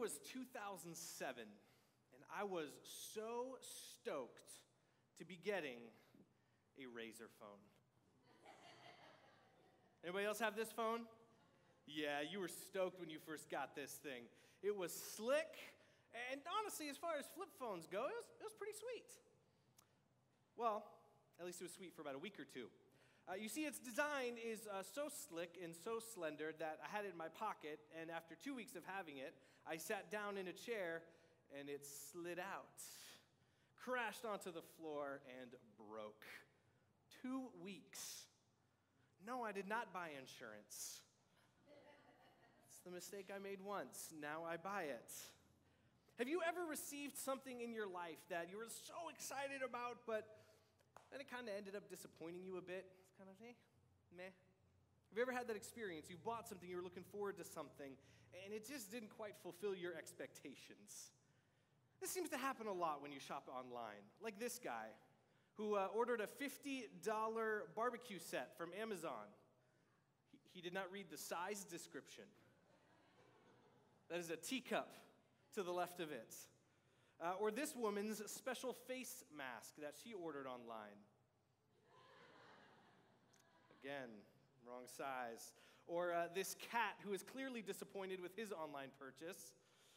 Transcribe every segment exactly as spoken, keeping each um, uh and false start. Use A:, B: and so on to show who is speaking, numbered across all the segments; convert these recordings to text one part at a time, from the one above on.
A: was two thousand seven, and I was so stoked to be getting a Razr phone. Anybody else have this phone? Yeah, you were stoked when you first got this thing. It was slick, and honestly, as far as flip phones go, it was, it was pretty sweet. Well, at least it was sweet for about a week or two. Uh, you see, its design is uh, so slick and so slender that I had it in my pocket, and after two weeks of having it, I sat down in a chair, and it slid out, crashed onto the floor, and broke. Two weeks. No, I did not buy insurance. It's the mistake I made once. Now I buy it. Have you ever received something in your life that you were so excited about, but then it kind of ended up disappointing you a bit? It's kind of, eh, meh. Have you ever had that experience? You bought something, you were looking forward to something, and it just didn't quite fulfill your expectations. This seems to happen a lot when you shop online. Like this guy, who uh, ordered a fifty dollar barbecue set from Amazon. He, he did not read the size description. That is a teacup to the left of it. Uh, or this woman's special face mask that she ordered online. Again, wrong size. Or uh, this cat who is clearly disappointed with his online purchase.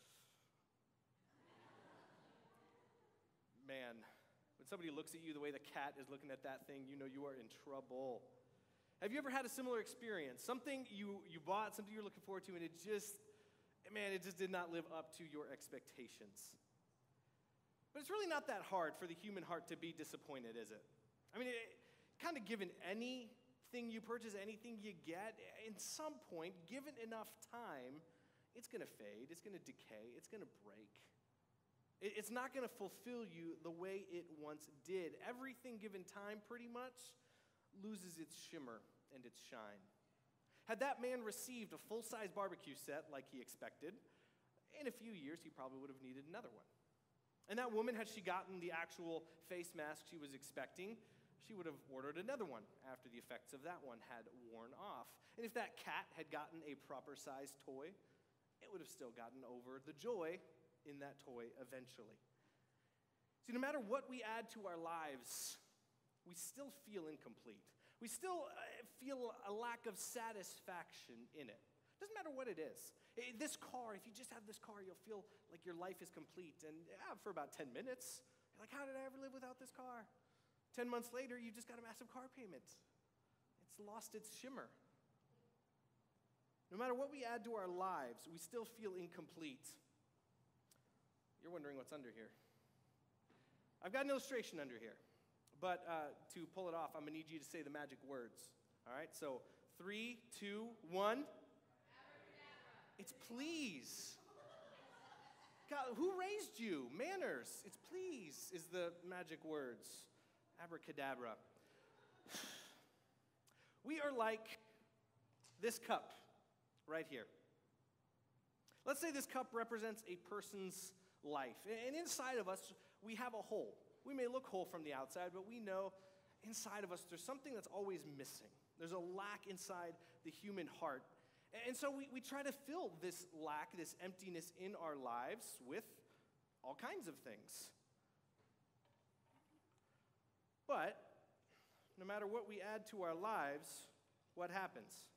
A: Man, when somebody looks at you the way the cat is looking at that thing, you know you are in trouble. Have you ever had a similar experience? Something you, you bought, something you were looking forward to, and it just, man, it just did not live up to your expectations. But it's really not that hard for the human heart to be disappointed, is it? I mean, it, kind of given anything you purchase, anything you get, in some point, given enough time, it's going to fade, it's going to decay, it's going to break. It, it's not going to fulfill you the way it once did. Everything given time pretty much loses its shimmer and its shine. Had that man received a full-size barbecue set like he expected, in a few years he probably would have needed another one. And that woman, had she gotten the actual face mask she was expecting, she would have ordered another one after the effects of that one had worn off. And if that cat had gotten a proper-sized toy, it would have still gotten over the joy in that toy eventually. See, no matter what we add to our lives, we still feel incomplete. We still uh, feel a lack of satisfaction in it. Doesn't matter what it is. This car, if you just have this car, you'll feel like your life is complete. And yeah, for about ten minutes, you're like, how did I ever live without this car? Ten months later, you just got a massive car payment. It's lost its shimmer. No matter what we add to our lives, we still feel incomplete. You're wondering what's under here. I've got an illustration under here. But uh, to pull it off, I'm going to need you to say the magic words. All right, so three, two, one. It's please. God, who raised you? Manners. It's please is the magic words. Abracadabra. We are like this cup right here. Let's say this cup represents a person's life. And inside of us, we have a hole. We may look whole from the outside, but we know inside of us there's something that's always missing. There's a lack inside the human heart. And so we, we try to fill this lack, this emptiness in our lives with all kinds of things. But no matter what we add to our lives, what happens?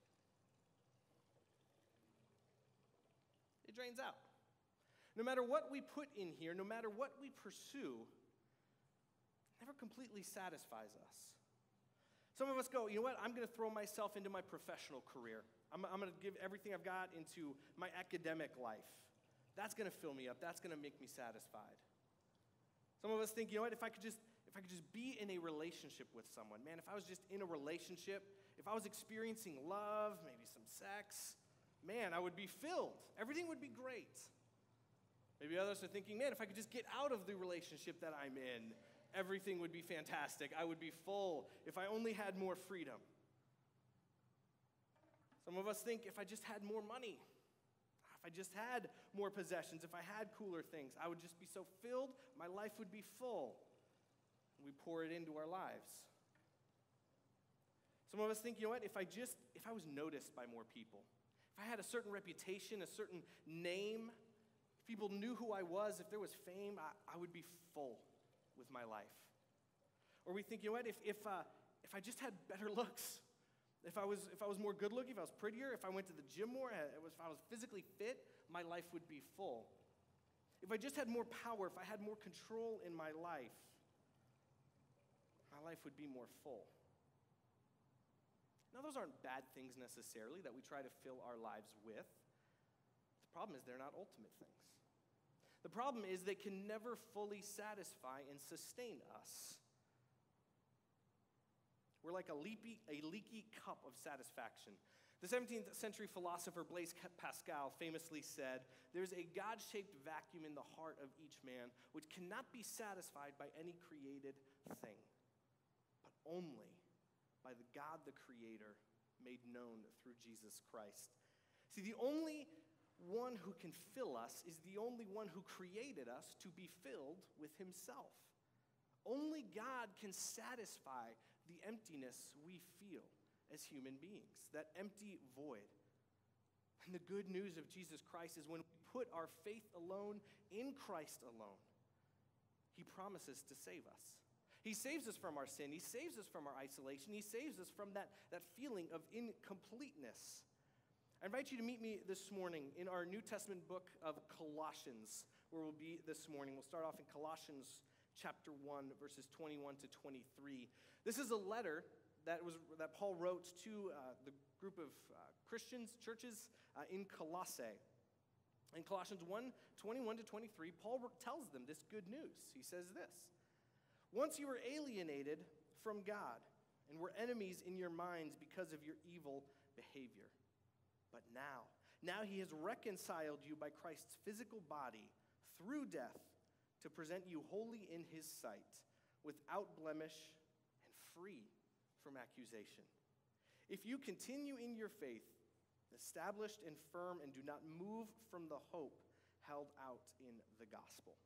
A: It drains out. No matter what we put in here, no matter what we pursue, it never completely satisfies us. Some of us go, you know what, I'm going to throw myself into my professional career. I'm, I'm going to give everything I've got into my academic life. That's going to fill me up. That's going to make me satisfied. Some of us think, you know what, if I could just if I could just be in a relationship with someone, man, if I was just in a relationship, if I was experiencing love, maybe some sex, man, I would be filled. Everything would be great. Maybe others are thinking, man, if I could just get out of the relationship that I'm in, everything would be fantastic. I would be full if I only had more freedom. Some of us think if I just had more money, if I just had more possessions, if I had cooler things, I would just be so filled, my life would be full. We pour it into our lives. Some of us think, you know what, if I just, if I was noticed by more people, if I had a certain reputation, a certain name, If people knew who I was, if there was fame, I, I would be full with my life. Or we think, you know what, if, if, uh, if I just had better looks, if I was if I was more good looking, if I was prettier, if I went to the gym more, if I was physically fit, my life would be full. If I just had more power, if I had more control in my life, my life would be more full. Now, those aren't bad things necessarily that we try to fill our lives with. The problem is they're not ultimate things. The problem is they can never fully satisfy and sustain us. We're like a leaky, a leaky cup of satisfaction. The seventeenth century philosopher Blaise Pascal famously said, "There's a God-shaped vacuum in the heart of each man which cannot be satisfied by any created thing, but only by the God the Creator made known through Jesus Christ." See, the only one who can fill us is the only one who created us to be filled with himself. Only God can satisfy the emptiness we feel as human beings, that empty void. And the good news of Jesus Christ is when we put our faith alone in Christ alone, he promises to save us. He saves us from our sin. He saves us from our isolation. He saves us from that, that feeling of incompleteness. I invite you to meet me this morning in our New Testament book of Colossians, where we'll be this morning. We'll start off in Colossians chapter one, verses twenty-one to twenty-three. This is a letter that was that Paul wrote to uh, the group of uh, Christians, churches uh, in Colossae. In Colossians one, twenty-one to twenty-three, Paul tells them this good news. He says this: "Once you were alienated from God and were enemies in your minds because of your evil behavior. But now, now he has reconciled you by Christ's physical body through death to present you holy in his sight, without blemish and free from accusation. If you continue in your faith, established and firm, and do not move from the hope held out in the gospel."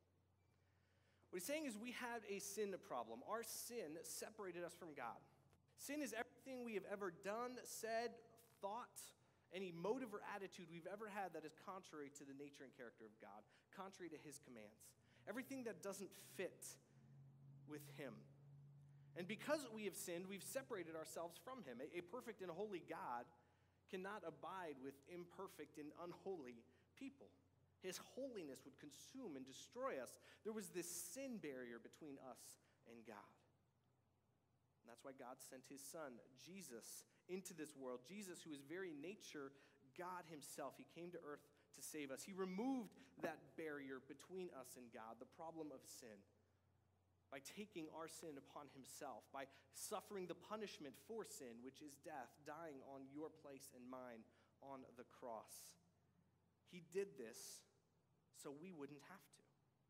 A: What he's saying is we had a sin problem. Our sin separated us from God. Sin is everything we have ever done, said, thought, any motive or attitude we've ever had that is contrary to the nature and character of God, contrary to his commands. Everything that doesn't fit with him. And because we have sinned, we've separated ourselves from him. A, a perfect and holy God cannot abide with imperfect and unholy people. His holiness would consume and destroy us. There was this sin barrier between us and God. And that's why God sent his son, Jesus, into this world. Jesus, who is very nature God himself. He came to earth to save us. He removed that barrier between us and God, the problem of sin, by taking our sin upon himself, by suffering the punishment for sin, which is death, dying on your place and mine on the cross. He did this so we wouldn't have to.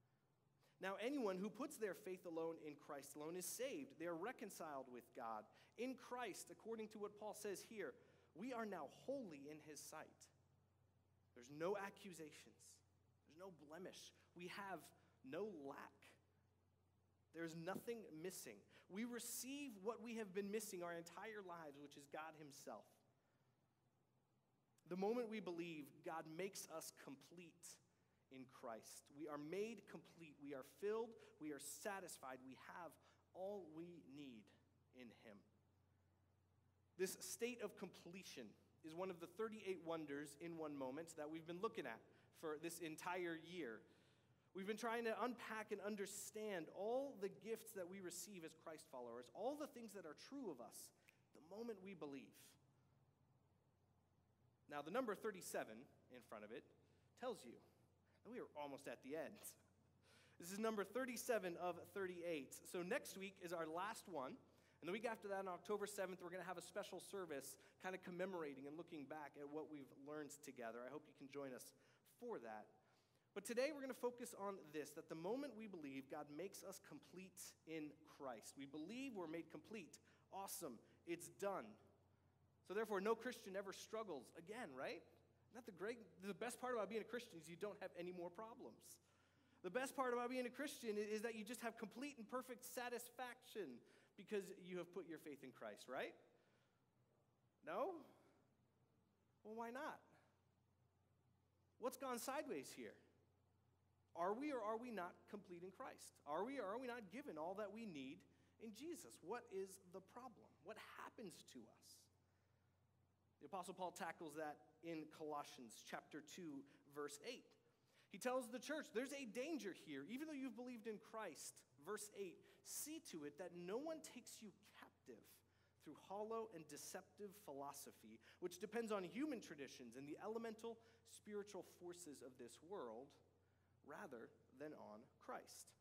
A: Now, anyone who puts their faith alone in Christ alone is saved. They are reconciled with God. In Christ, according to what Paul says here, we are now holy in his sight. There's no accusations. There's no blemish. We have no lack. There's nothing missing. We receive what we have been missing our entire lives, which is God himself. The moment we believe, God makes us complete in Christ. We are made complete. We are filled. We are satisfied. We have all we need in him. This state of completion is one of the thirty-eight wonders in one moment that we've been looking at for this entire year. We've been trying to unpack and understand all the gifts that we receive as Christ followers, all the things that are true of us the moment we believe. Now, the number thirty-seven in front of it tells you that we are almost at the end. This is number thirty-seven of thirty-eight. So next week is our last one. And the week after that, on October seventh, we're going to have a special service kind of commemorating and looking back at what we've learned together. I hope you can join us for that. But today we're going to focus on this, that the moment we believe, God makes us complete in Christ. We believe we're made complete. Awesome. It's done. So therefore, no Christian ever struggles again, right? Not the great, the best part about being a Christian is you don't have any more problems. The best part about being a Christian is that you just have complete and perfect satisfaction because you have put your faith in Christ, right? No? Well, why not? What's gone sideways here? Are we or are we not complete in Christ? Are we or are we not given all that we need in Jesus? What is the problem? What happens to us? The Apostle Paul tackles that in Colossians chapter two, verse eight. He tells the church, there's a danger here. Even though you've believed in Christ, verse eight, see to it that no one takes you captive through hollow and deceptive philosophy, which depends on human traditions and the elemental spiritual forces of this world, rather than on Christ.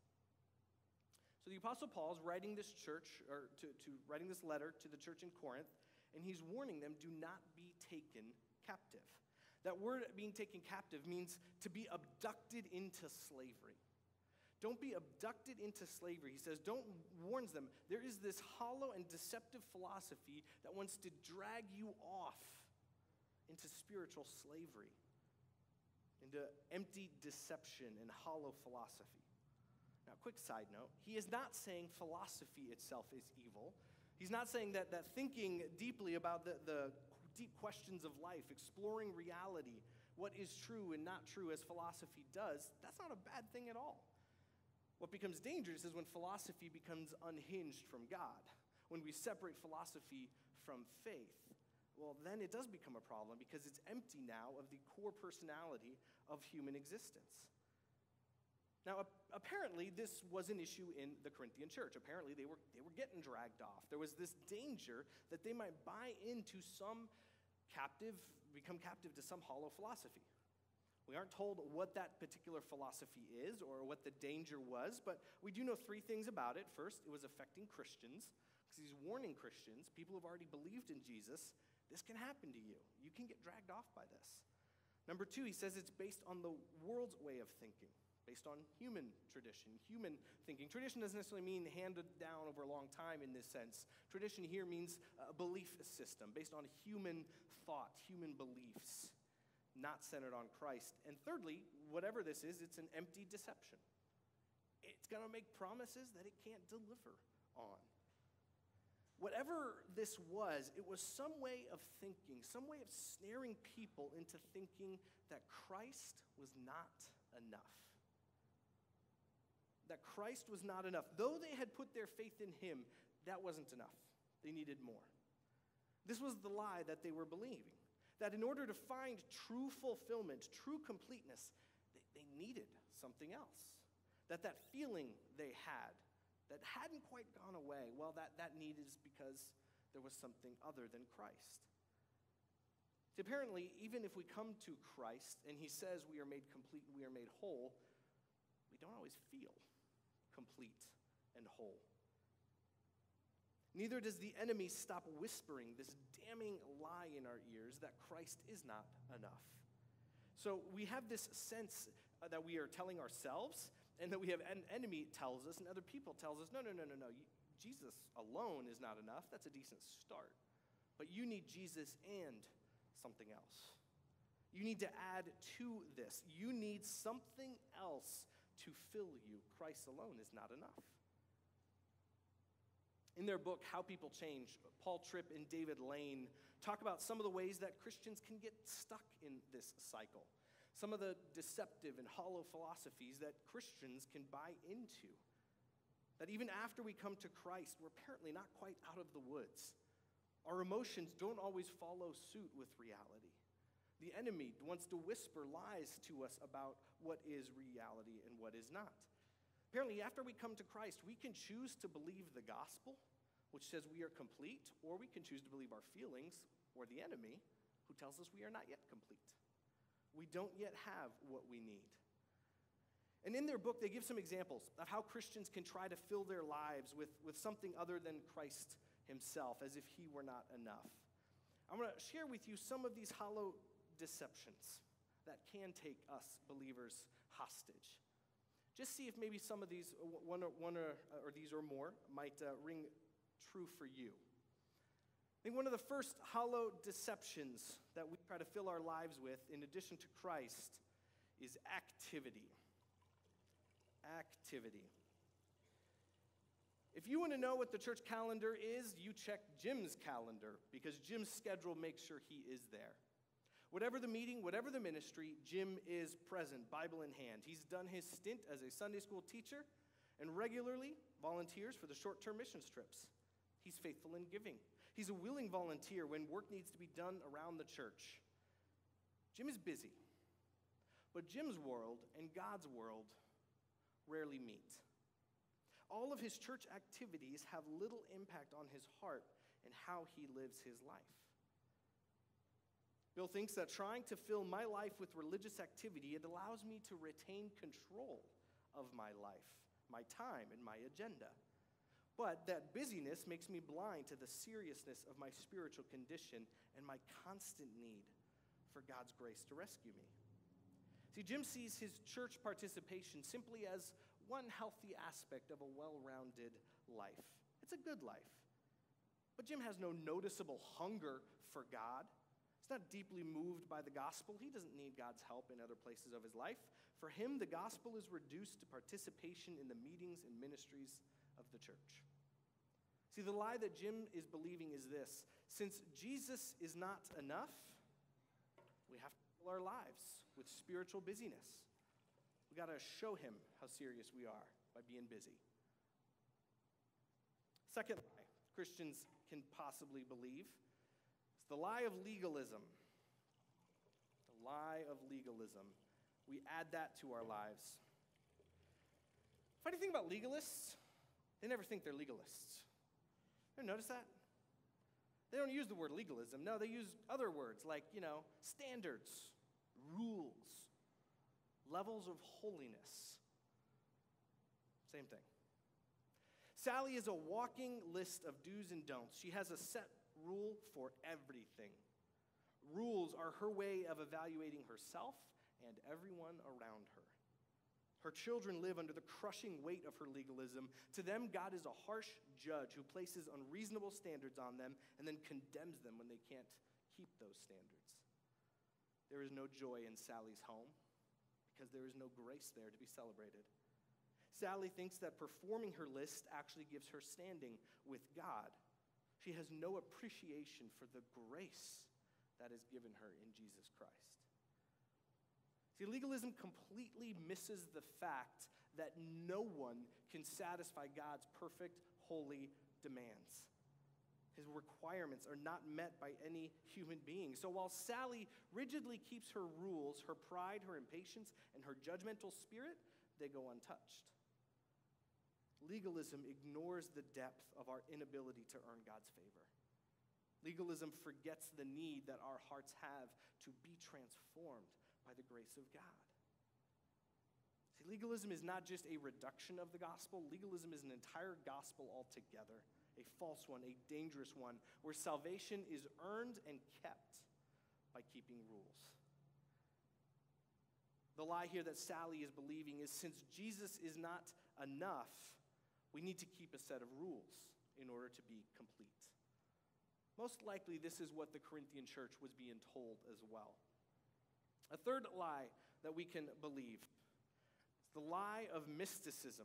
A: So the Apostle Paul is writing this church, or to, to writing this letter to the church in Corinth, and he's warning them, do not be taken captive. That word being taken captive means to be abducted into slavery. Don't be abducted into slavery. He says, don't, warns them, there is this hollow and deceptive philosophy that wants to drag you off into spiritual slavery, into empty deception and hollow philosophy. Now, quick side note, he is not saying philosophy itself is evil. He's not saying that, that thinking deeply about the, the deep questions of life, exploring reality, what is true and not true as philosophy does, that's not a bad thing at all. What becomes dangerous is when philosophy becomes unhinged from God, when we separate philosophy from faith. Well, then it does become a problem because it's empty now of the core personality of human existence. Now, apparently, this was an issue in the Corinthian church. Apparently, they were, they were getting dragged off. There was this danger that they might buy into some captive, become captive to some hollow philosophy. We aren't told what that particular philosophy is or what the danger was, but we do know three things about it. First, it was affecting Christians, because he's warning Christians, people who've already believed in Jesus, this can happen to you. You can get dragged off by this. Number two, he says it's based on the world's way of thinking, based on human tradition, human thinking. Tradition doesn't necessarily mean handed down over a long time in this sense. Tradition here means a belief system based on human thought, human beliefs, not centered on Christ. And thirdly, whatever this is, it's an empty deception. It's going to make promises that it can't deliver on. Whatever this was, it was some way of thinking, some way of snaring people into thinking that Christ was not enough. That Christ was not enough. Though they had put their faith in him, that wasn't enough. They needed more. This was the lie that they were believing. That in order to find true fulfillment, true completeness, they, they needed something else. That that feeling they had that hadn't quite gone away, well, that, that need is because there was something other than Christ. See, apparently, even if we come to Christ and he says we are made complete and we are made whole, we don't always feel complete and whole. Neither does the enemy stop whispering this damning lie in our ears that Christ is not enough. So we have this sense that we are telling ourselves, and that we have an enemy tells us, and other people tells us, no, no, no, no, no. Jesus alone is not enough. That's a decent start. But you need Jesus and something else. You need to add to this. You need something else to fill you. Christ alone is not enough. In their book, How People Change, Paul Tripp and David Lane talk about some of the ways that Christians can get stuck in this cycle. Some of the deceptive and hollow philosophies that Christians can buy into. That even after we come to Christ, we're apparently not quite out of the woods. Our emotions don't always follow suit with reality. The enemy wants to whisper lies to us about what is reality and what is not. Apparently, after we come to Christ, we can choose to believe the gospel, which says we are complete, or we can choose to believe our feelings, or the enemy, who tells us we are not yet complete. We don't yet have what we need. And in their book, they give some examples of how Christians can try to fill their lives with, with something other than Christ himself, as if he were not enough. I'm going to share with you some of these hollow deceptions that can take us believers hostage. Just see if maybe some of these, one or, one or, or these or more, might uh, ring true for you. I think one of the first hollow deceptions that we try to fill our lives with, in addition to Christ, is activity. Activity. If you want to know what the church calendar is, you check Jim's calendar, because Jim's schedule makes sure he is there. Whatever the meeting, whatever the ministry, Jim is present, Bible in hand. He's done his stint as a Sunday school teacher and regularly volunteers for the short-term missions trips. He's faithful in giving. He's a willing volunteer when work needs to be done around the church. Jim is busy, but Jim's world and God's world rarely meet. All of his church activities have little impact on his heart and how he lives his life. Bill thinks that trying to fill my life with religious activity, it allows me to retain control of my life, my time, and my agenda. But that busyness makes me blind to the seriousness of my spiritual condition and my constant need for God's grace to rescue me. See, Jim sees his church participation simply as one healthy aspect of a well-rounded life. It's a good life. But Jim has no noticeable hunger for God. He's not deeply moved by the gospel. He doesn't need God's help in other places of his life. For him, the gospel is reduced to participation in the meetings and ministries of the church. See, the lie that Jim is believing is this: since Jesus is not enough, we have to fill our lives with spiritual busyness. We got to show him how serious we are by being busy. Second lie Christians can possibly believe is the lie of legalism. The lie of legalism. We add that to our lives. Funny thing about legalists, they never think they're legalists. You ever notice that? They don't use the word legalism. No, they use other words like, you know, standards, rules, levels of holiness. Same thing. Sally is a walking list of do's and don'ts. She has a set rule for everything. Rules are her way of evaluating herself and everyone around her. Her children live under the crushing weight of her legalism. To them, God is a harsh judge who places unreasonable standards on them and then condemns them when they can't keep those standards. There is no joy in Sally's home because there is no grace there to be celebrated. Sally thinks that performing her list actually gives her standing with God. She has no appreciation for the grace that is given her in Jesus Christ. See, legalism completely misses the fact that no one can satisfy God's perfect, holy demands. His requirements are not met by any human being. So while Sally rigidly keeps her rules, her pride, her impatience, and her judgmental spirit, they go untouched. Legalism ignores the depth of our inability to earn God's favor. Legalism forgets the need that our hearts have to be transformed by the grace of God. See, legalism is not just a reduction of the gospel. Legalism is an entire gospel altogether, a false one, a dangerous one, where salvation is earned and kept by keeping rules. The lie here that Sally is believing is since Jesus is not enough, we need to keep a set of rules in order to be complete. Most likely, this is what the Corinthian church was being told as well. A third lie that we can believe is the lie of mysticism.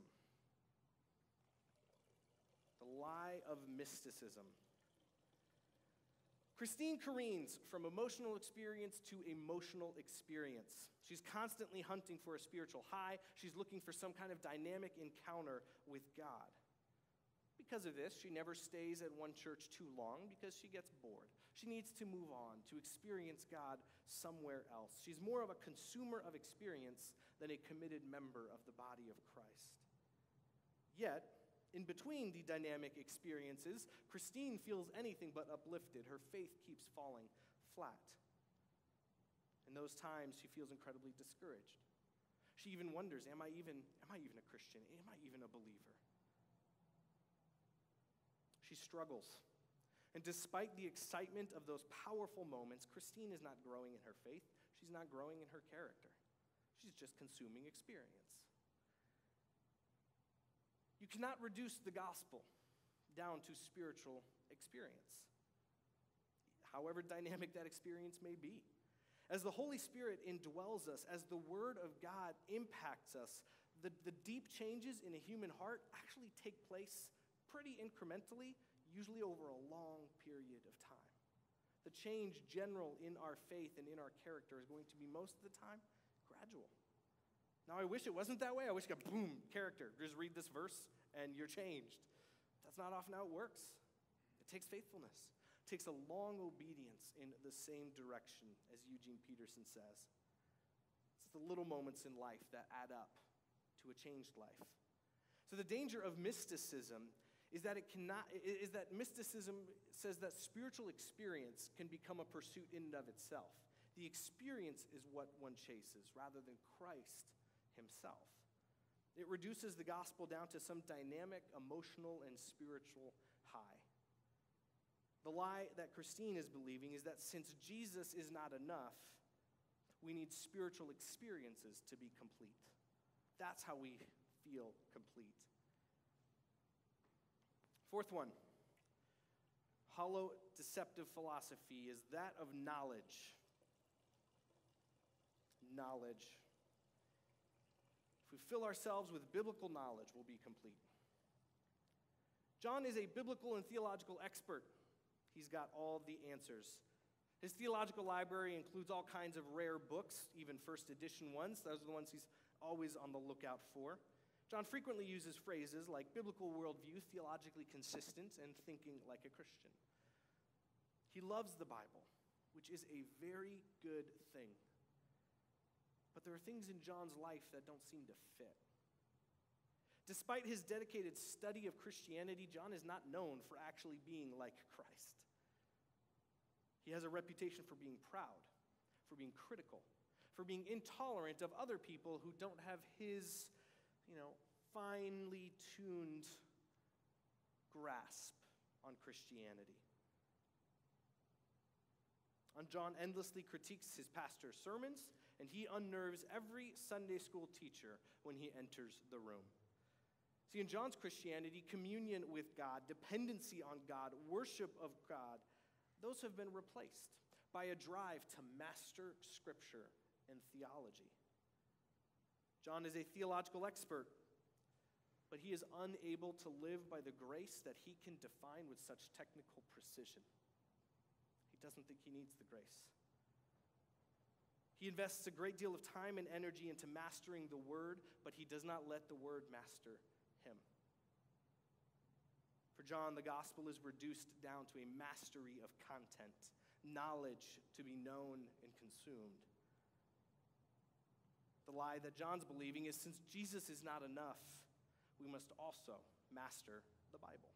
A: The lie of mysticism. Christine careens from emotional experience to emotional experience. She's constantly hunting for a spiritual high. She's looking for some kind of dynamic encounter with God. Because of this, she never stays at one church too long because she gets bored. She needs to move on, to experience God somewhere else. She's more of a consumer of experience than a committed member of the body of Christ. Yet, in between the dynamic experiences, Christine feels anything but uplifted. Her faith keeps falling flat. In those times, she feels incredibly discouraged. She even wonders, am I even, am I even a Christian? Am I even a believer? She struggles. And despite the excitement of those powerful moments, Christine is not growing in her faith. She's not growing in her character. She's just consuming experience. You cannot reduce the gospel down to spiritual experience, however dynamic that experience may be. As the Holy Spirit indwells us, as the Word of God impacts us, the, the deep changes in a human heart actually take place pretty incrementally, usually over a long period of time. The change general in our faith and in our character is going to be most of the time gradual. Now, I wish it wasn't that way. I wish it got boom, character. Just read this verse and you're changed. That's not often how it works. It takes faithfulness. It takes a long obedience in the same direction, as Eugene Peterson says. It's the little moments in life that add up to a changed life. So the danger of mysticism is that it cannot is that mysticism says that spiritual experience can become a pursuit in and of itself. The experience is what one chases rather than Christ himself. It reduces the gospel down to some dynamic, emotional, and spiritual high. The lie that Christine is believing is that since Jesus is not enough, we need spiritual experiences to be complete. That's how we feel complete. Fourth one, hollow deceptive philosophy is that of knowledge. Knowledge. If we fill ourselves with biblical knowledge, we'll be complete. John is a biblical and theological expert. He's got all the answers. His theological library includes all kinds of rare books, even first edition ones. Those are the ones he's always on the lookout for. John frequently uses phrases like biblical worldview, theologically consistent, and thinking like a Christian. He loves the Bible, which is a very good thing. But there are things in John's life that don't seem to fit. Despite his dedicated study of Christianity, John is not known for actually being like Christ. He has a reputation for being proud, for being critical, for being intolerant of other people who don't have his, you know, finely tuned grasp on Christianity. And John endlessly critiques his pastor's sermons, and he unnerves every Sunday school teacher when he enters the room. See, in John's Christianity, communion with God, dependency on God, worship of God, those have been replaced by a drive to master Scripture and theology. John is a theological expert, but he is unable to live by the grace that he can define with such technical precision. He doesn't think he needs the grace. He invests a great deal of time and energy into mastering the Word, but he does not let the Word master him. For John, the gospel is reduced down to a mastery of content, knowledge to be known and consumed. The lie that John's believing is since Jesus is not enough, we must also master the Bible.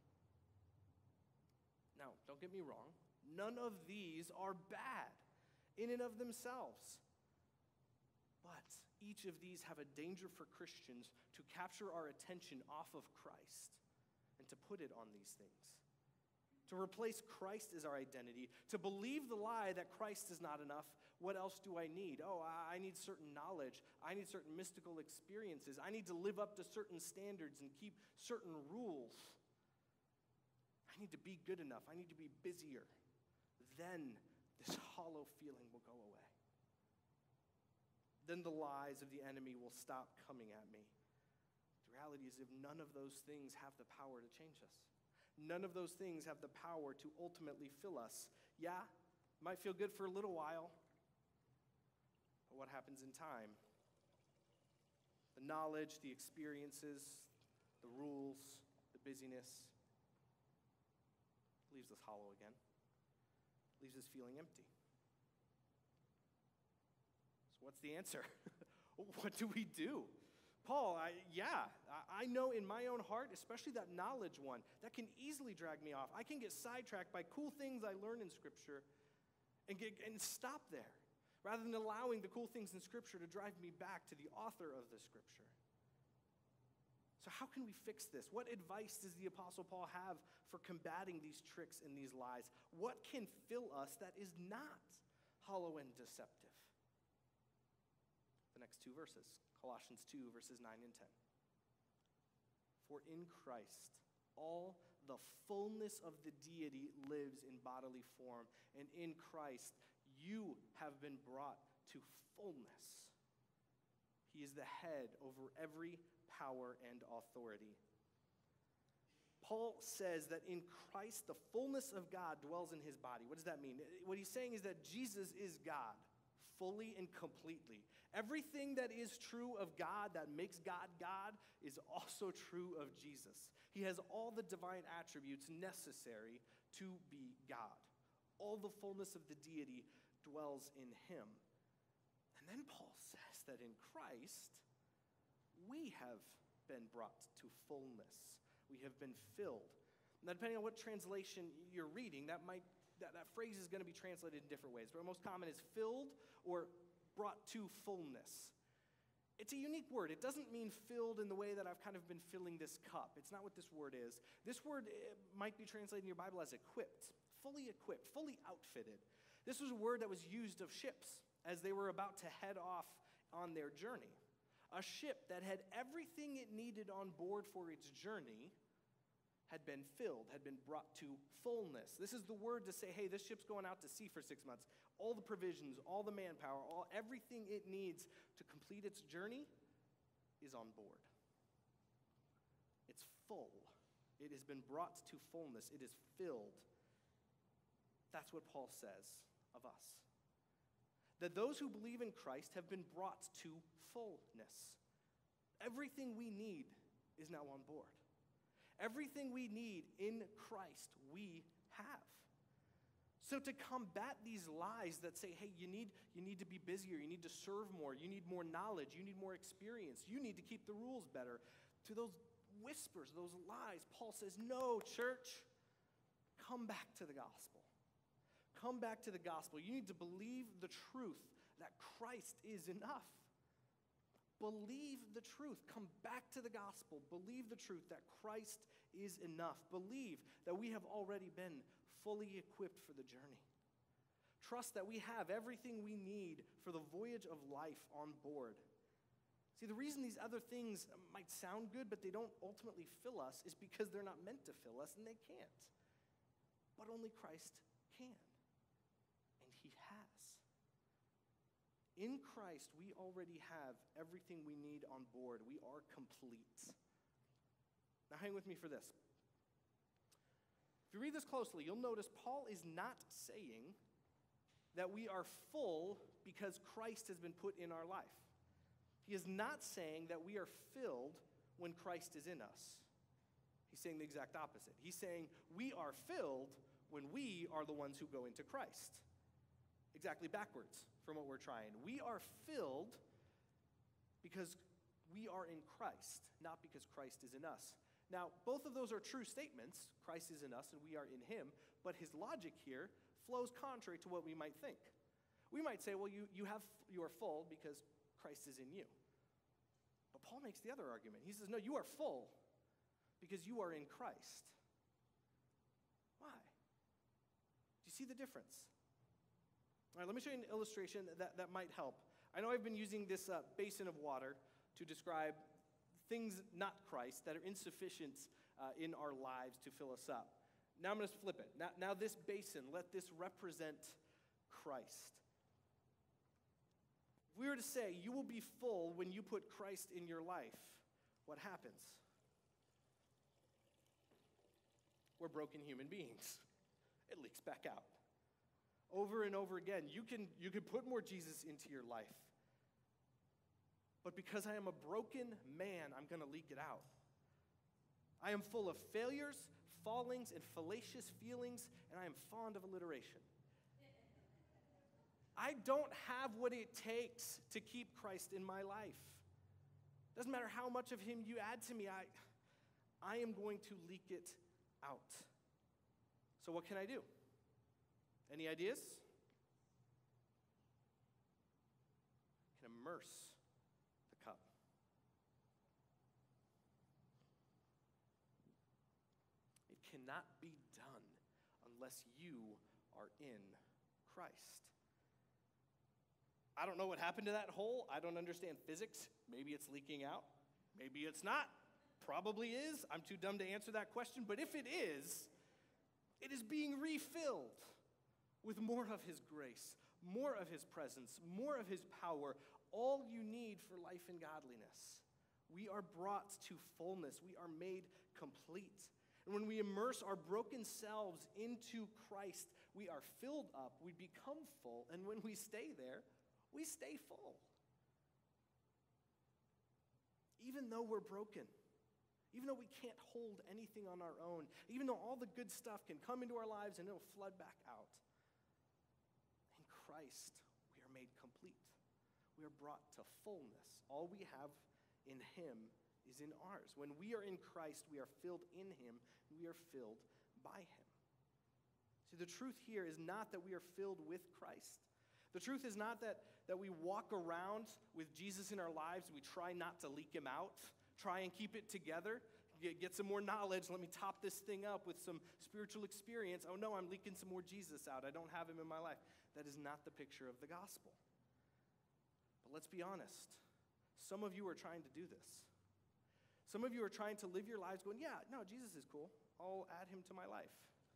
A: Now, don't get me wrong. None of these are bad in and of themselves. But each of these have a danger for Christians to capture our attention off of Christ and to put it on these things. To replace Christ as our identity, to believe the lie that Christ is not enough. What else do I need? Oh, I need certain knowledge. I need certain mystical experiences. I need to live up to certain standards and keep certain rules. I need to be good enough. I need to be busier. Then this hollow feeling will go away. Then the lies of the enemy will stop coming at me. The reality is, if none of those things have the power to change us, none of those things have the power to ultimately fill us. Yeah, it might feel good for a little while, but what happens in time? The knowledge, the experiences, the rules, the busyness leaves us hollow again, leaves us feeling empty. So what's the answer? What do we do? Paul, I, yeah, I, I know in my own heart, especially that knowledge one, that can easily drag me off. I can get sidetracked by cool things I learn in Scripture and, get, and stop there, rather than allowing the cool things in Scripture to drive me back to the author of the Scripture. So how can we fix this? What advice does the Apostle Paul have for combating these tricks and these lies? What can fill us that is not hollow and deceptive? The next two verses, Colossians two, verses nine and ten. For in Christ, all the fullness of the deity lives in bodily form, and in Christ, you have been brought to fullness. He is the head over every power and authority. Paul says that in Christ, the fullness of God dwells in his body. What does that mean? What he's saying is that Jesus is God, fully and completely. Everything that is true of God, that makes God God, is also true of Jesus. He has all the divine attributes necessary to be God. All the fullness of the deity dwells in him. And then Paul says that in Christ, we have been brought to fullness. We have been filled. Now, depending on what translation you're reading, that might that, that phrase is going to be translated in different ways. But most common is filled or brought to fullness. It's a unique word. It doesn't mean filled in the way that I've kind of been filling this cup. It's not what this word is. This word might be translated in your Bible as equipped, fully equipped, fully outfitted. This was a word that was used of ships as they were about to head off on their journey. A ship that had everything it needed on board for its journey had been filled, had been brought to fullness. This is the word to say, hey, this ship's going out to sea for six months. All the provisions, all the manpower, all everything it needs to complete its journey is on board. It's full. It has been brought to fullness. It is filled. That's what Paul says of us. That those who believe in Christ have been brought to fullness. Everything we need is now on board. Everything we need in Christ, we have. So to combat these lies that say, hey, you need, you need to be busier, you need to serve more, you need more knowledge, you need more experience, you need to keep the rules better, to those whispers, those lies, Paul says, no, church, come back to the gospel. Come back to the gospel. You need to believe the truth that Christ is enough. Believe the truth. Come back to the gospel. Believe the truth that Christ is enough. Believe that we have already been fully equipped for the journey. Trust that we have everything we need for the voyage of life on board. See, the reason these other things might sound good, but they don't ultimately fill us, is because they're not meant to fill us, and they can't. But only Christ can. And he has. In Christ, we already have everything we need on board. We are complete. Now hang with me for this. If you read this closely, you'll notice Paul is not saying that we are full because Christ has been put in our life. He is not saying that we are filled when Christ is in us. He's saying the exact opposite. He's saying we are filled when we are the ones who go into Christ. Exactly backwards from what we're trying. We are filled because we are in Christ, not because Christ is in us. Now, both of those are true statements. Christ is in us and we are in him, but his logic here flows contrary to what we might think. We might say, well, you, you, have, you are full because Christ is in you. But Paul makes the other argument. He says, no, you are full because you are in Christ. Why? Do you see the difference? All right, let me show you an illustration that, that might help. I know I've been using this uh, basin of water to describe things not Christ that are insufficient uh, in our lives to fill us up. Now I'm going to flip it. Now, now this basin, let this represent Christ. If we were to say, you will be full when you put Christ in your life, what happens? We're broken human beings. It leaks back out. Over and over again, you can, you can put more Jesus into your life. But because I am a broken man, I'm going to leak it out. I am full of failures, fallings, and fallacious feelings, and I am fond of alliteration. I don't have what it takes to keep Christ in my life. Doesn't matter how much of him you add to me, I, I am going to leak it out. So what can I do? Any ideas? You can immerse the cup. It cannot be done unless you are in Christ. I don't know what happened to that hole. I don't understand physics. Maybe it's leaking out. Maybe it's not. Probably is. I'm too dumb to answer that question. But if it is, it is being refilled with more of his grace, more of his presence, more of his power, all you need for life and godliness. We are brought to fullness. We are made complete. And And when we immerse our broken selves into Christ, we are filled up, we become full, and when we stay there, we stay full. Even though we're broken, even though we can't hold anything on our own, even though all the good stuff can come into our lives and it'll flood back out, in Christ, we are made complete. We are brought to fullness. All we have in him is in ours. When we are in Christ, we are filled in him, and we are filled by him. See, the truth here is not that we are filled with Christ. The truth is not that, that we walk around with Jesus in our lives and we try not to leak him out, try and keep it together, get, get some more knowledge, let me top this thing up with some spiritual experience. Oh no, I'm leaking some more Jesus out. I don't have him in my life. That is not the picture of the gospel. But let's be honest. Some of you are trying to do this. Some of you are trying to live your lives going, yeah, no, Jesus is cool. I'll add him to my life.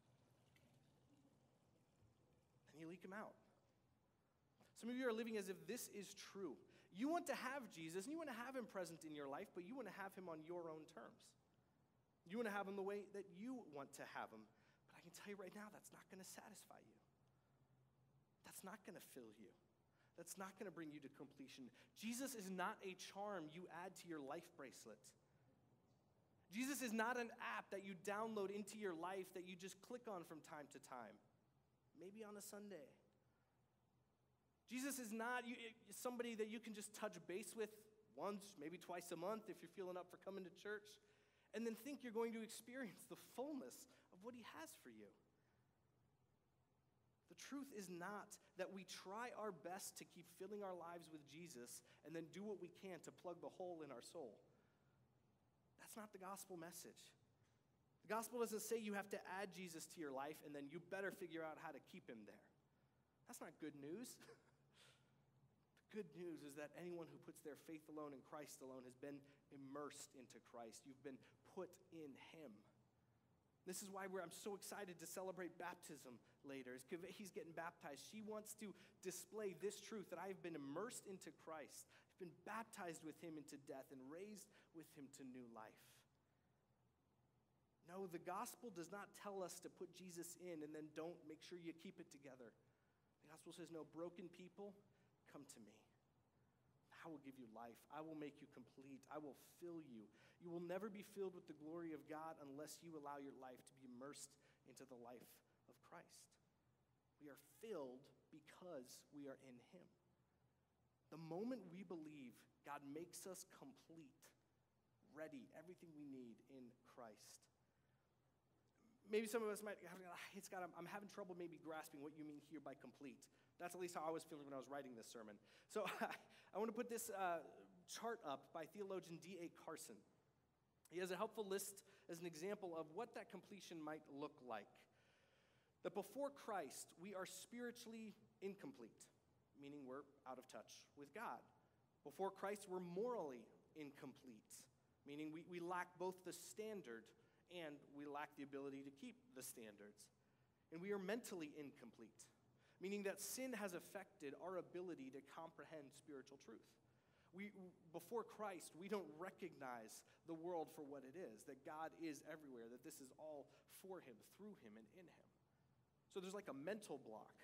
A: And you leak him out. Some of you are living as if this is true. You want to have Jesus, and you want to have him present in your life, but you want to have him on your own terms. You want to have him the way that you want to have him. But I can tell you right now, that's not going to satisfy you. That's not going to fill you. That's not going to bring you to completion. Jesus is not a charm you add to your life bracelet. Jesus is not an app that you download into your life that you just click on from time to time, maybe on a Sunday. Jesus is not you, somebody that you can just touch base with once, maybe twice a month if you're feeling up for coming to church, and then think you're going to experience the fullness of what he has for you. The truth is not that we try our best to keep filling our lives with Jesus and then do what we can to plug the hole in our soul. That's not the gospel message. The gospel doesn't say you have to add Jesus to your life and then you better figure out how to keep him there. That's not good news. The good news is that anyone who puts their faith alone in Christ alone has been immersed into Christ. You've been put in him. This is why we're, I'm so excited to celebrate baptism later. He's getting baptized. She wants to display this truth that I've been immersed into Christ. I've been baptized with him into death and raised with him to new life. No, the gospel does not tell us to put Jesus in and then don't make sure you keep it together. The gospel says, no, broken people, come to me. I will give you life. I will make you complete. I will fill you. You will never be filled with the glory of God unless you allow your life to be immersed into the life of Christ. We are filled because we are in him. The moment we believe, God makes us complete, ready, everything we need in Christ. Maybe some of us might, it's got, I'm having trouble maybe grasping what you mean here by complete. That's at least how I was feeling when I was writing this sermon. So I want to put this uh, chart up by theologian D A Carson. He has a helpful list as an example of what that completion might look like. That before Christ, we are spiritually incomplete, meaning we're out of touch with God. Before Christ, we're morally incomplete, meaning we, we lack both the standard and we lack the ability to keep the standards. And we are mentally incomplete, meaning that sin has affected our ability to comprehend spiritual truth. We, before Christ, we don't recognize the world for what it is, that God is everywhere, that this is all for him, through him, and in him. So there's like a mental block.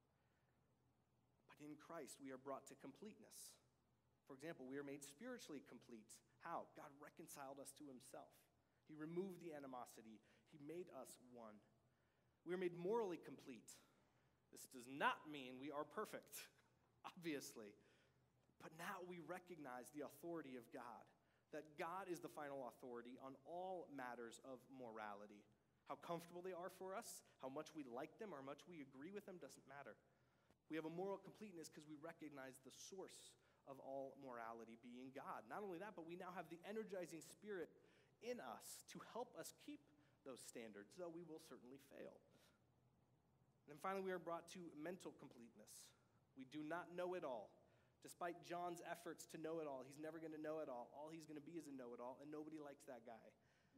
A: But in Christ, we are brought to completeness. For example, we are made spiritually complete. How? God reconciled us to himself. He removed the animosity. He made us one. We are made morally complete. This does not mean we are perfect, obviously. But now we recognize the authority of God, that God is the final authority on all matters of morality. How comfortable they are for us, how much we like them, or how much we agree with them doesn't matter. We have a moral completeness because we recognize the source of all morality being God. Not only that, but we now have the energizing spirit in us to help us keep those standards, though we will certainly fail. And then finally, we are brought to mental completeness. We do not know it all. Despite John's efforts to know it all, he's never going to know it all. All he's going to be is a know-it-all, and nobody likes that guy.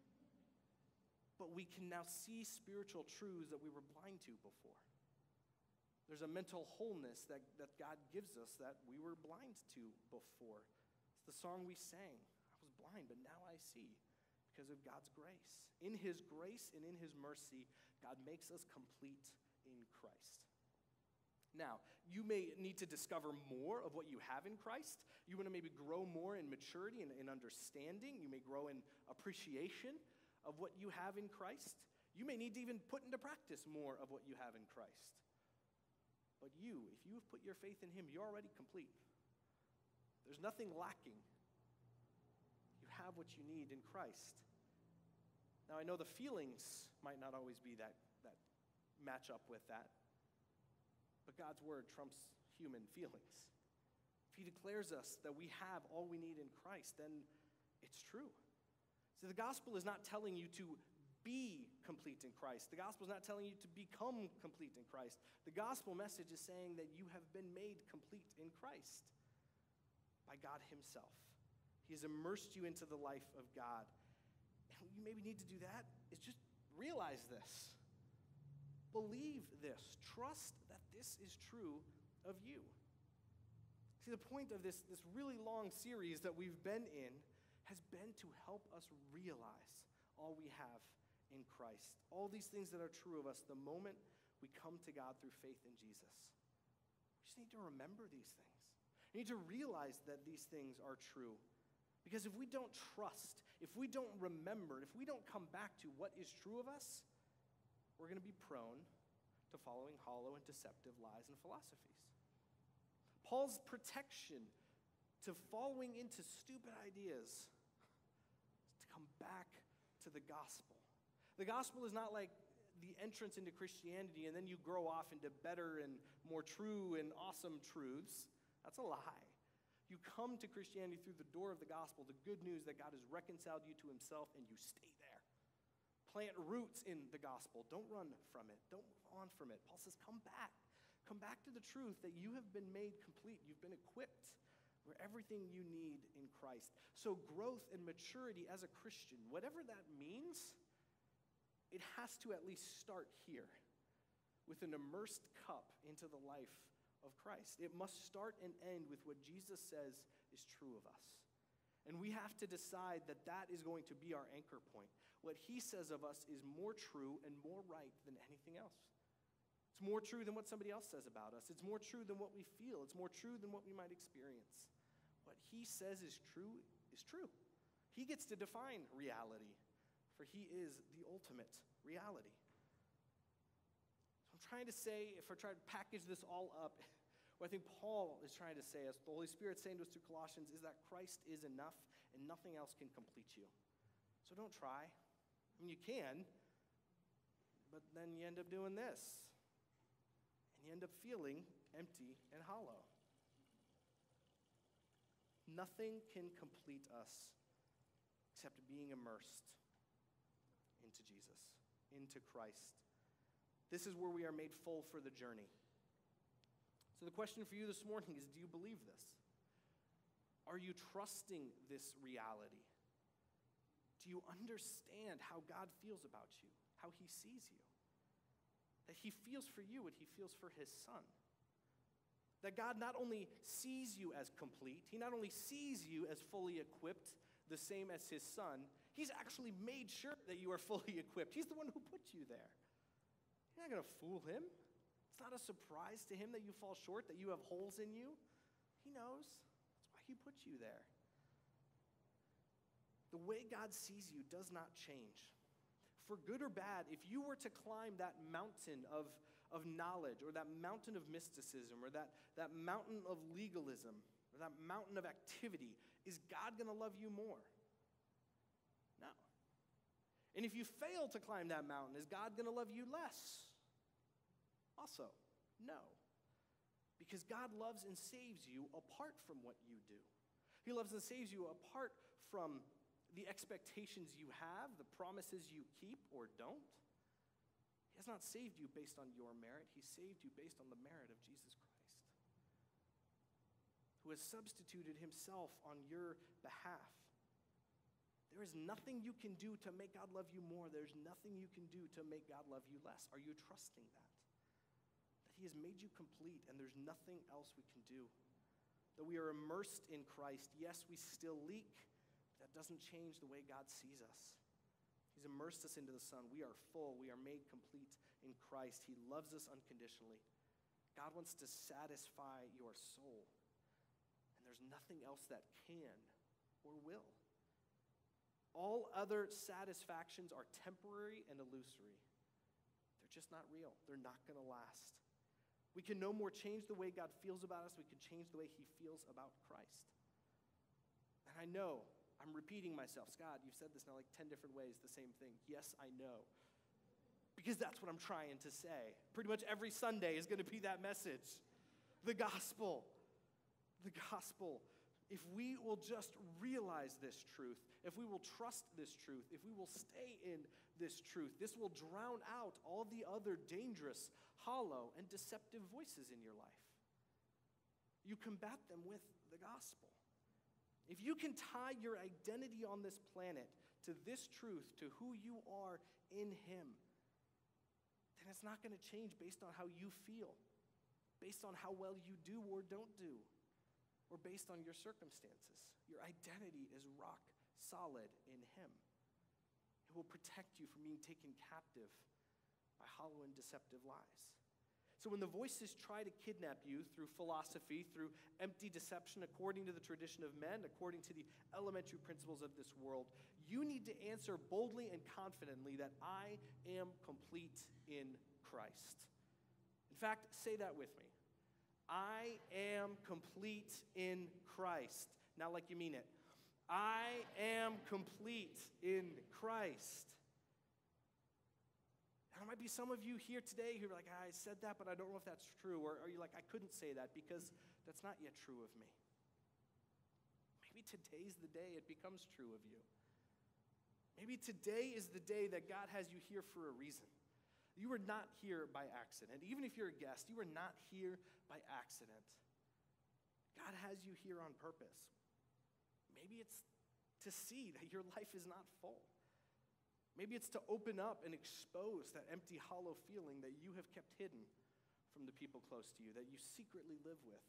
A: But we can now see spiritual truths that we were blind to before. There's a mental wholeness that, that God gives us that we were blind to before. It's the song we sang. I was blind, but now I see, because of God's grace. In his grace and in his mercy, God makes us complete in Christ. Now, you may need to discover more of what you have in Christ. You want to maybe grow more in maturity and in understanding. You may grow in appreciation of what you have in Christ. You may need to even put into practice more of what you have in Christ. But you, if you have put your faith in him, you're already complete. There's nothing lacking. You have what you need in Christ. Now, I know the feelings might not always be that, that match up with that. But God's word trumps human feelings. If he declares us that we have all we need in Christ, then it's true. So the gospel is not telling you to be complete in Christ. The gospel is not telling you to become complete in Christ. The gospel message is saying that you have been made complete in Christ by God himself. He has immersed you into the life of God. And what you maybe need to do that is just realize this. Believe this. Trust that this is true of you. See, the point of this, this really long series that we've been in has been to help us realize all we have in Christ. All these things that are true of us the moment we come to God through faith in Jesus. We just need to remember these things. We need to realize that these things are true. Because if we don't trust, if we don't remember, if we don't come back to what is true of us, we're going to be prone to following hollow and deceptive lies and philosophies. Paul's protection to following into stupid ideas is to come back to the gospel. The gospel is not like the entrance into Christianity and then you grow off into better and more true and awesome truths. That's a lie. You come to Christianity through the door of the gospel, the good news that God has reconciled you to himself, and you stay there. Plant roots in the gospel. Don't run from it. Don't move on from it. Paul says, come back. Come back to the truth that you have been made complete. You've been equipped for everything you need in Christ. So growth and maturity as a Christian, whatever that means, it has to at least start here with an immersed cup into the life of Christ. It must start and end with what Jesus says is true of us. And we have to decide that that is going to be our anchor point. What he says of us is more true and more right than anything else. It's more true than what somebody else says about us. It's more true than what we feel. It's more true than what we might experience. What he says is true is true. He gets to define reality, for he is the ultimate reality. So I'm trying to say, if I try to package this all up, what I think Paul is trying to say, as the Holy Spirit's saying to us through Colossians, is that Christ is enough and nothing else can complete you. So don't try. I mean, you can, but then you end up doing this. And you end up feeling empty and hollow. Nothing can complete us except being immersed into Jesus, into Christ. This is where we are made full for the journey. So the question for you this morning is, do you believe this? Are you trusting this reality? Do you understand how God feels about you, how he sees you? That he feels for you what he feels for his son. That God not only sees you as complete, he not only sees you as fully equipped, the same as his son, he's actually made sure that you are fully equipped. He's the one who put you there. You're not going to fool him. It's not a surprise to him that you fall short, that you have holes in you. He knows. That's why he put you there. The way God sees you does not change. For good or bad, if you were to climb that mountain of, of knowledge, or that mountain of mysticism, or that, that mountain of legalism, or that mountain of activity, is God going to love you more? No. And if you fail to climb that mountain, is God going to love you less? Also, no. Because God loves and saves you apart from what you do. He loves and saves you apart from the expectations you have, the promises you keep or don't. He has not saved you based on your merit. He saved you based on the merit of Jesus Christ, who has substituted himself on your behalf. There is nothing you can do to make God love you more. There's nothing you can do to make God love you less. Are you trusting that? That he has made you complete and there's nothing else we can do. That we are immersed in Christ. Yes, we still leak. That doesn't change the way God sees us. He's immersed us into the Son. We are full. We are made complete in Christ. He loves us unconditionally. God wants to satisfy your soul. And there's nothing else that can or will. All other satisfactions are temporary and illusory. They're just not real. They're not going to last. We can no more change the way God feels about us. We can change the way he feels about Christ. And I know, I'm repeating myself. Scott, you've said this now like ten different ways, the same thing. Yes, I know. Because that's what I'm trying to say. Pretty much every Sunday is going to be that message. The gospel. The gospel. If we will just realize this truth, if we will trust this truth, if we will stay in this truth, this will drown out all the other dangerous, hollow, and deceptive voices in your life. You combat them with the gospel. If you can tie your identity on this planet to this truth, to who you are in him, then it's not going to change based on how you feel, based on how well you do or don't do, or based on your circumstances. Your identity is rock solid in him. It will protect you from being taken captive by hollow and deceptive lies. So when the voices try to kidnap you through philosophy, through empty deception, according to the tradition of men, according to the elementary principles of this world, you need to answer boldly and confidently that I am complete in Christ. In fact, say that with me. I am complete in Christ. Now like you mean it. I am complete in Christ. There might be some of you here today who are like, I said that, but I don't know if that's true. Or are you like, I couldn't say that because that's not yet true of me. Maybe today's the day it becomes true of you. Maybe today is the day that God has you here for a reason. You are not here by accident. Even if you're a guest, you are not here by accident. God has you here on purpose. Maybe it's to see that your life is not full. Maybe it's to open up and expose that empty, hollow feeling that you have kept hidden from the people close to you, that you secretly live with.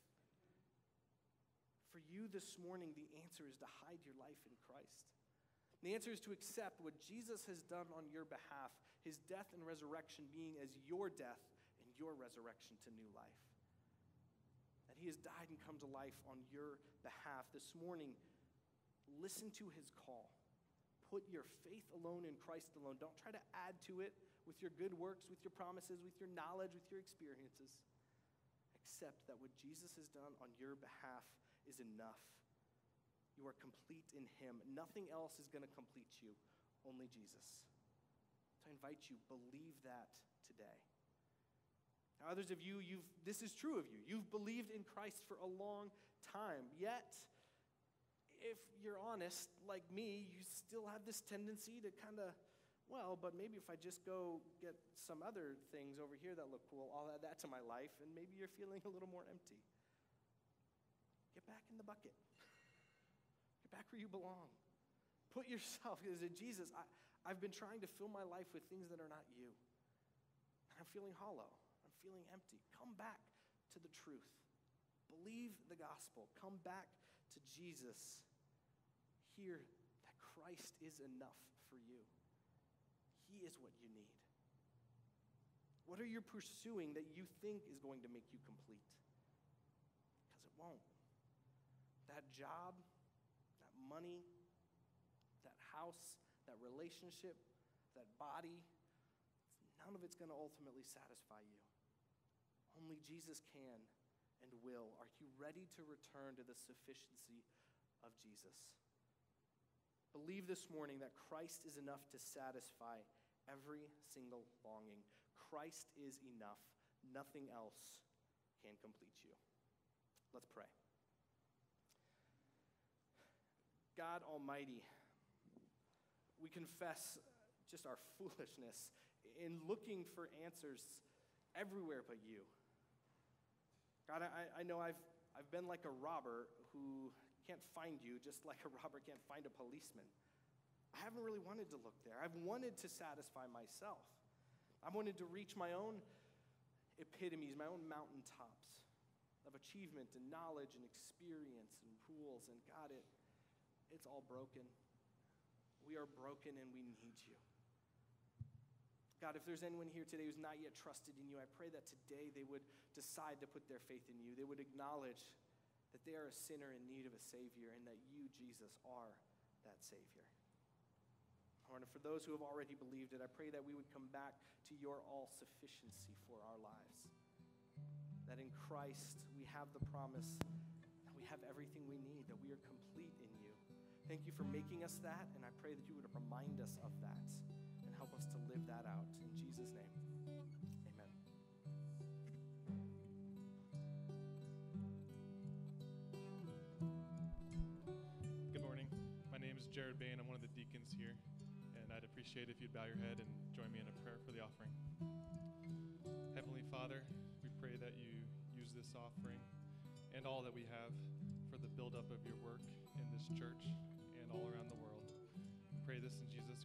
A: For you this morning, the answer is to hide your life in Christ. The answer is to accept what Jesus has done on your behalf, his death and resurrection being as your death and your resurrection to new life. That he has died and come to life on your behalf. This morning, listen to his call. Put your faith alone in Christ alone. Don't try to add to it with your good works, with your promises, with your knowledge, with your experiences. Accept that what Jesus has done on your behalf is enough. You are complete in him. Nothing else is going to complete you, only Jesus. So I invite you, believe that today. Now, others of you, you've this is true of you. You've believed in Christ for a long time, yet if you're honest, like me, you still have this tendency to kind of, well, but maybe if I just go get some other things over here that look cool, I'll add that to my life, and maybe you're feeling a little more empty. Get back in the bucket. Get back where you belong. Put yourself, as a Jesus, I, I've been trying to fill my life with things that are not you. And I'm feeling hollow. I'm feeling empty. Come back to the truth. Believe the gospel. Come back to Jesus. Hear that Christ is enough for you. He is what you need. What are you pursuing that you think is going to make you complete? Because it won't. That job, that money, that house, that relationship, that body, none of it's going to ultimately satisfy you. Only Jesus can and will. Are you ready to return to the sufficiency of Jesus? Believe this morning that Christ is enough to satisfy every single longing. Christ is enough. Nothing else can complete you. Let's pray. God Almighty, we confess just our foolishness in looking for answers everywhere but you. God, I, I know I've, I've been like a robber who can't find you, just like a robber can't find a policeman. I haven't really wanted to look there. I've wanted to satisfy myself. I've wanted to reach my own epitomes, my own mountaintops of achievement and knowledge and experience and rules. And God, it, it's all broken. We are broken and we need you. God, if there's anyone here today who's not yet trusted in you, I pray that today they would decide to put their faith in you. They would acknowledge that they are a sinner in need of a Savior and that you, Jesus, are that Savior. Lord, and for those who have already believed it, I pray that we would come back to your all-sufficiency for our lives. That in Christ we have the promise that we have everything we need, that we are complete in you. Thank you for making us that, and I pray that you would remind us of that and help us to live that out. In Jesus' name, amen.
B: Good morning. My name is Jared Bain. I'm one of the deacons here, and I'd appreciate if you'd bow your head and join me in a prayer for the offering. Heavenly Father, we pray that you use this offering and all that we have for the buildup of your work in this church and all around the world. We pray this in Jesus'